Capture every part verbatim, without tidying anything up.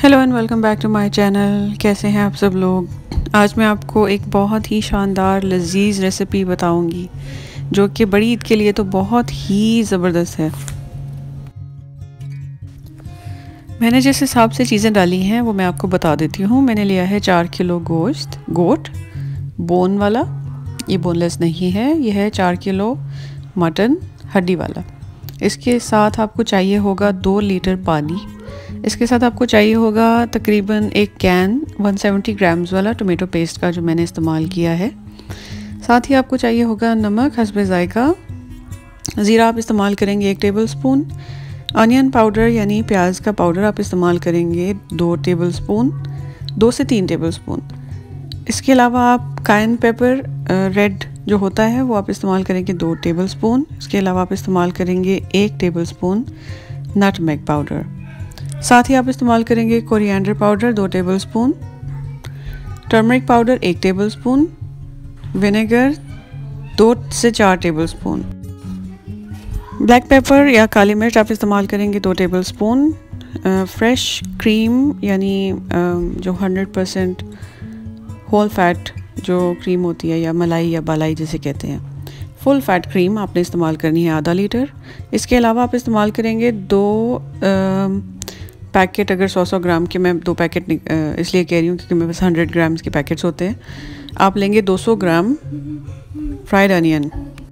Hello and welcome back to my channel. कैसे हैं आप सब लोग। आज मैं आपको एक बहुत ही शानदार लजीज रेसिपी बताऊंगी जो कि बड़ी ईद के लिए तो बहुत ही ज़बरदस्त है। मैंने जिस हिसाब से चीज़ें डाली हैं वो मैं आपको बता देती हूँ। मैंने लिया है चार किलो गोश्त, गोट बोन वाला, ये बोनलेस नहीं है, ये है चार किलो मटन हड्डी वाला। इसके साथ आपको चाहिए होगा दो लीटर पानी। इसके साथ आपको चाहिए होगा तकरीबन एक कैन एक सौ सत्तर ग्राम्स वाला टोमेटो पेस्ट का जो मैंने इस्तेमाल किया है। साथ ही आपको चाहिए होगा नमक हस्बे ज़ायका। ज़ीरा आप इस्तेमाल करेंगे एक टेबल स्पून। अनियन पाउडर यानी प्याज का पाउडर आप इस्तेमाल करेंगे दो टेबल स्पून, दो से तीन टेबल स्पून। इसके अलावा आप कायन पेपर रेड जो होता है वो आप इस्तेमाल करेंगे दो टेबल स्पून। इसके अलावा आप इस्तेमाल करेंगे एक टेबल स्पून नटमेग पाउडर। साथ ही आप इस्तेमाल करेंगे कोरिएंडर पाउडर दो टेबल स्पून, टर्मरिक पाउडर एक टेबल स्पून, विनेगर दो से चार टेबल स्पून, ब्लैक पेपर या काली मिर्च आप इस्तेमाल करेंगे दो टेबल स्पून, फ्रेश क्रीम यानी जो हंड्रेड परसेंट होल फैट जो क्रीम होती है या मलाई या बालाई जिसे कहते हैं, फुल फैट क्रीम आपने इस्तेमाल करनी है आधा लीटर। इसके अलावा आप इस्तेमाल करेंगे दो पैकेट, अगर सौ सौ ग्राम के, मैं दो पैकेट इसलिए कह रही हूँ क्योंकि मेरे पास हंड्रेड ग्राम्स के पैकेट्स होते हैं। आप लेंगे दो सौ gram fried onion.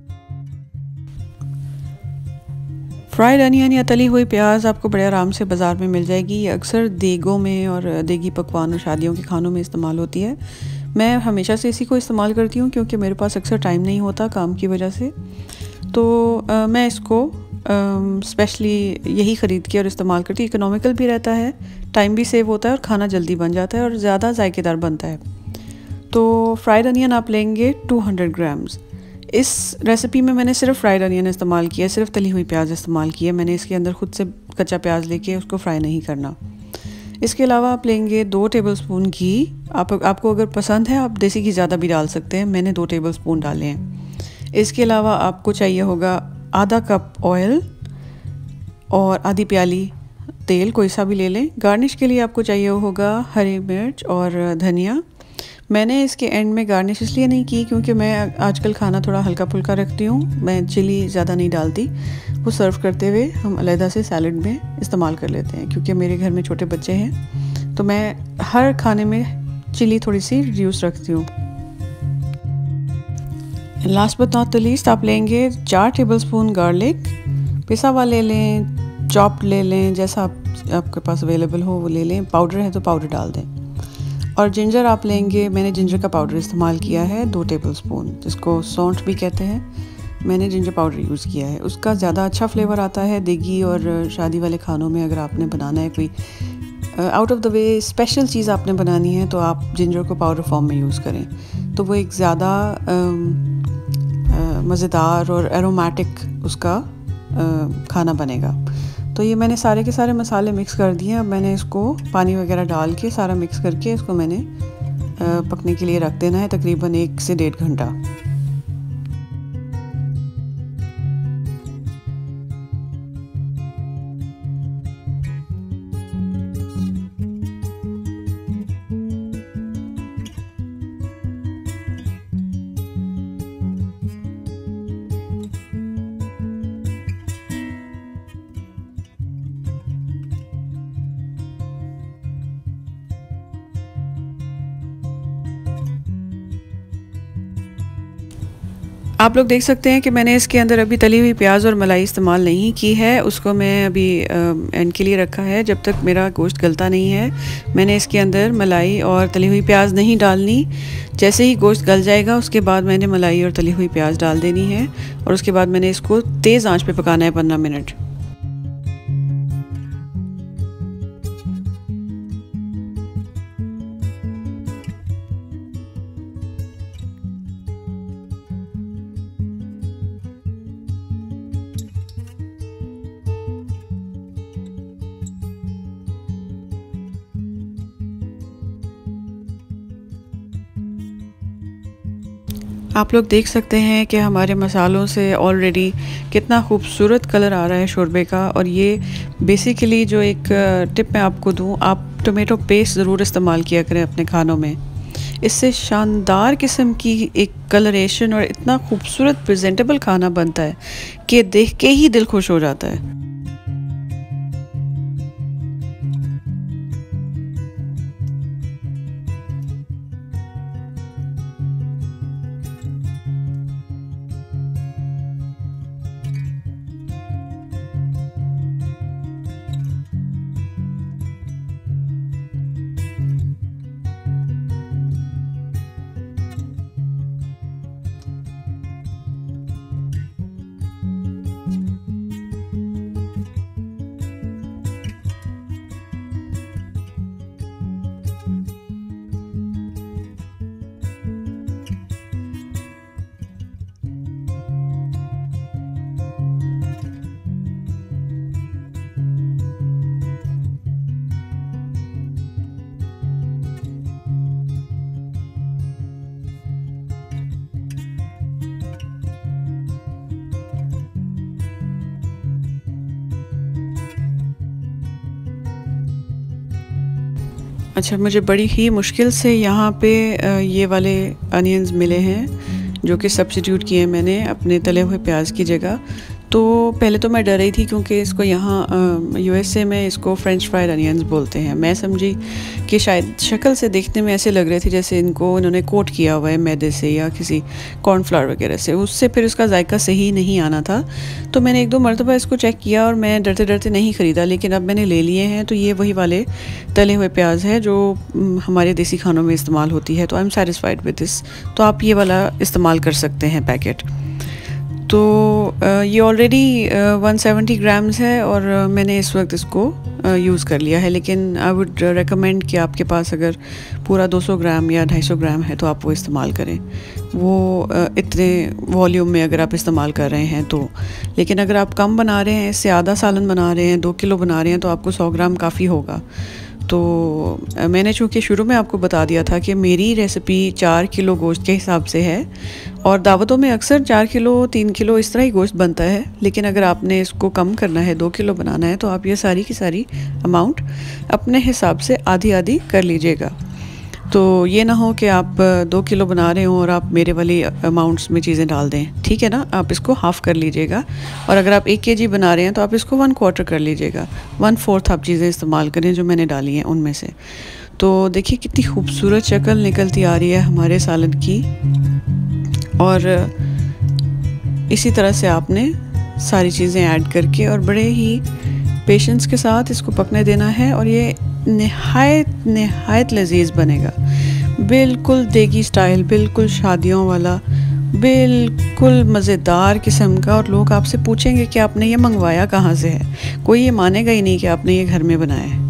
Fried onion या तली हुई प्याज आपको बड़े आराम से बाज़ार में मिल जाएगी। ये अक्सर देगों में और देगी पकवान और शादियों के खानों में इस्तेमाल होती है। मैं हमेशा से इसी को इस्तेमाल करती हूँ क्योंकि मेरे पास अक्सर टाइम नहीं होता काम की वजह से, तो आ, मैं इसको स्पेशली यही ख़रीद के और इस्तेमाल करती हूँ। इकोनॉमिकल भी रहता है, टाइम भी सेव होता है और खाना जल्दी बन जाता है और ज़्यादा जायकेदार बनता है। तो फ्राइड अनियन आप लेंगे दो सौ ग्राम्स। इस रेसिपी में मैंने सिर्फ फ्राइड अनियन इस्तेमाल किया है, सिर्फ तली हुई प्याज इस्तेमाल की है। मैंने इसके अंदर खुद से कच्चा प्याज लेके उसको फ्राई नहीं करना। इसके अलावा आप लेंगे दो टेबलस्पून घी। आप आपको अगर पसंद है आप देसी घी ज़्यादा भी डाल सकते हैं, मैंने दो टेबलस्पून डाले हैं। इसके अलावा आपको चाहिए होगा आधा कप ऑयल और आधी प्याली तेल, कोई सा भी ले लें। गार्निश के लिए आपको चाहिए होगा हरी मिर्च और धनिया। मैंने इसके एंड में गार्निश इसलिए नहीं की क्योंकि मैं आजकल खाना थोड़ा हल्का फुल्का रखती हूँ, मैं चिली ज़्यादा नहीं डालती। वो सर्व करते हुए हम अलहदा से सैलड में इस्तेमाल कर लेते हैं क्योंकि मेरे घर में छोटे बच्चे हैं, तो मैं हर खाने में चिली थोड़ी सी रिड्यूस रखती हूँ। Last but not the least आप लेंगे चार टेबलस्पून गार्लिक, पिसा हुआ ले लें, चॉप्ड ले लें, जैसा आप, आपके पास अवेलेबल हो वो ले लें। पाउडर है तो पाउडर डाल दें। और जिंजर आप लेंगे, मैंने जिंजर का पाउडर इस्तेमाल किया है दो टेबलस्पून, जिसको सौंठ भी कहते हैं। मैंने जिंजर पाउडर यूज़ किया है, उसका ज़्यादा अच्छा फ्लेवर आता है देगी और शादी वाले खानों में। अगर आपने बनाना है कोई out of the way special चीज़ आपने बनानी है तो आप जिंजर को पाउडर फॉर्म में यूज़ करें, तो वो एक ज़्यादा मज़ेदार और एरोमेटिक उसका आ, खाना बनेगा। तो ये मैंने सारे के सारे मसाले मिक्स कर दिए। अब मैंने इसको पानी वगैरह डाल के सारा मिक्स करके इसको मैंने पकने के लिए रख देना है तकरीबन एक से डेढ़ घंटा। आप लोग देख सकते हैं कि मैंने इसके अंदर अभी तली हुई प्याज और मलाई इस्तेमाल नहीं की है, उसको मैं अभी एंड के लिए रखा है जब तक मेरा गोश्त गलता नहीं है। मैंने इसके अंदर मलाई और तली हुई प्याज नहीं डालनी। जैसे ही गोश्त गल जाएगा उसके बाद मैंने मलाई और तली हुई प्याज डाल देनी है और उसके बाद मैंने इसको तेज़ आंच पे पकाना है पंद्रह मिनट। आप लोग देख सकते हैं कि हमारे मसालों से ऑलरेडी कितना खूबसूरत कलर आ रहा है शोरबे का। और ये बेसिकली जो एक टिप मैं आपको दूं, आप टोमेटो पेस्ट ज़रूर इस्तेमाल किया करें अपने खानों में। इससे शानदार किस्म की एक कलरेशन और इतना खूबसूरत प्रेजेंटेबल खाना बनता है कि देख के ही दिल खुश हो जाता है। अच्छा, मुझे बड़ी ही मुश्किल से यहाँ पे ये वाले अनियंस मिले हैं जो कि सब्स्टिट्यूट किए मैंने अपने तले हुए प्याज की जगह। तो पहले तो मैं डर रही थी क्योंकि इसको यहाँ यूएसए में इसको फ्रेंच फ्राइड अनियंस बोलते हैं। मैं समझी कि शायद शक्ल से देखने में ऐसे लग रहे थे जैसे इनको इन्होंने कोट किया हुआ है मैदे से या किसी कॉर्नफ्लावर वगैरह से, उससे फिर उसका जायका सही नहीं आना था। तो मैंने एक दो मरतबा इसको चेक किया और मैं डरते डरते नहीं ख़रीदा, लेकिन अब मैंने ले लिए हैं। तो ये वही वाले तले हुए प्याज है जो हमारे देसी खानों में इस्तेमाल होती है। तो I am satisfied with this. तो आप ये वाला इस्तेमाल कर सकते हैं पैकेट। तो ये ऑलरेडी वन सेवेंटी ग्राम्स है और मैंने इस वक्त इसको यूज़ कर लिया है। लेकिन आई वुड रेकमेंड कि आपके पास अगर पूरा दो सौ ग्राम या ढाई सौ ग्राम है तो आप वो इस्तेमाल करें, वो इतने वॉल्यूम में अगर आप इस्तेमाल कर रहे हैं तो। लेकिन अगर आप कम बना रहे हैं, इससे आधा सालन बना रहे हैं, दो किलो बना रहे हैं, तो आपको सौ ग्राम काफ़ी होगा। तो मैंने चूँकि शुरू में आपको बता दिया था कि मेरी रेसिपी चार किलो गोश्त के हिसाब से है और दावतों में अक्सर चार किलो तीन किलो इस तरह ही गोश्त बनता है। लेकिन अगर आपने इसको कम करना है, दो किलो बनाना है, तो आप ये सारी की सारी अमाउंट अपने हिसाब से आधी आधी कर लीजिएगा। तो ये ना हो कि आप दो किलो बना रहे हो और आप मेरे वाली अमाउंट्स में चीज़ें डाल दें, ठीक है ना। आप इसको हाफ़ कर लीजिएगा। और अगर आप एक केजी बना रहे हैं तो आप इसको वन क्वार्टर कर लीजिएगा। वन फोर्थ आप चीज़ें इस्तेमाल करें जो मैंने डाली हैं उनमें से। तो देखिए कितनी खूबसूरत शक्ल निकलती आ रही है हमारे सालन की। और इसी तरह से आपने सारी चीज़ें ऐड करके और बड़े ही पेशेंस के साथ इसको पकने देना है। और ये नहायत नहायत लजीज बनेगा, बिल्कुल देगी स्टाइल, बिल्कुल शादियों वाला, बिल्कुल मज़ेदार किस्म का। और लोग आपसे पूछेंगे कि आपने ये मंगवाया कहाँ से है, कोई ये मानेगा ही नहीं कि आपने ये घर में बनाया है।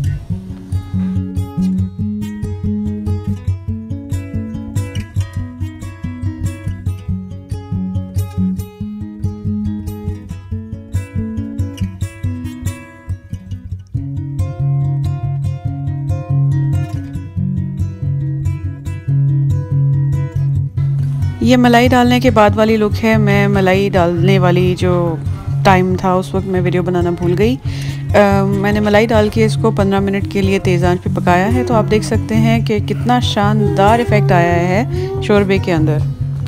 ये मलाई डालने के बाद वाली लुक है। मैं मलाई डालने वाली जो टाइम था उस वक्त मैं वीडियो बनाना भूल गई। आ, मैंने मलाई डाल के इसको पंद्रह मिनट के लिए तेज़ आंच पे पकाया है। तो आप देख सकते हैं कि कितना शानदार इफ़ेक्ट आया है शोरबे के अंदर।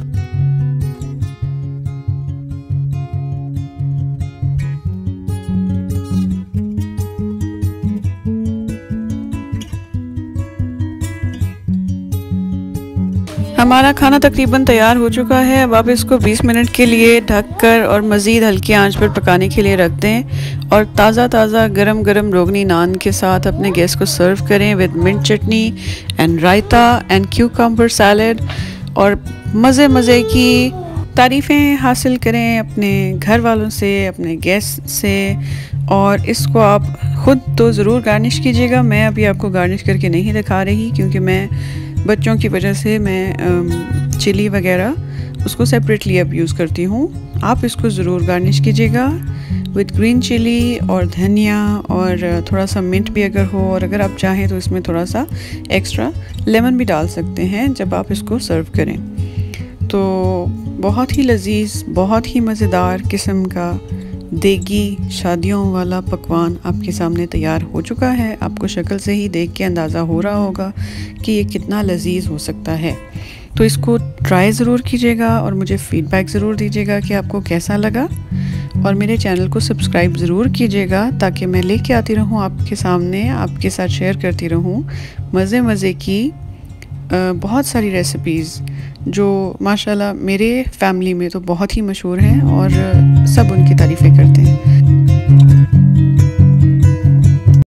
हमारा खाना तकरीबन तैयार हो चुका है। अब आप इसको बीस मिनट के लिए ढककर और मज़ीद हल्की आंच पर पकाने के लिए रख दें और ताज़ा ताज़ा गरम गरम रोगनी नान के साथ अपने गेस्ट को सर्व करें with mint chutney and raita and cucumber salad. और मज़े मज़े की तारीफ़ें हासिल करें अपने घर वालों से, अपने गेस्ट से। और इसको आप ख़ुद तो ज़रूर गार्निश कीजिएगा। मैं अभी आपको गार्निश करके नहीं दिखा रही क्योंकि मैं बच्चों की वजह से मैं चिली वगैरह उसको सेपरेटली अब यूज़ करती हूँ। आप इसको ज़रूर गार्निश कीजिएगा विद ग्रीन चिली और धनिया और थोड़ा सा मिंट भी अगर हो, और अगर आप चाहें तो इसमें थोड़ा सा एक्स्ट्रा लेमन भी डाल सकते हैं जब आप इसको सर्व करें। तो बहुत ही लजीज, बहुत ही मज़ेदार किस्म का देगी शादियों वाला पकवान आपके सामने तैयार हो चुका है। आपको शक्ल से ही देख के अंदाज़ा हो रहा होगा कि ये कितना लजीज हो सकता है। तो इसको ट्राई ज़रूर कीजिएगा और मुझे फ़ीडबैक ज़रूर दीजिएगा कि आपको कैसा लगा। और मेरे चैनल को सब्सक्राइब ज़रूर कीजिएगा ताकि मैं लेके आती रहूँ आपके सामने, आपके साथ शेयर करती रहूँ मज़े मज़े की बहुत सारी रेसिपीज़ जो माशाल्लाह मेरे फैमिली में तो बहुत ही मशहूर हैं और सब उनकी तारीफ़ें करते हैं।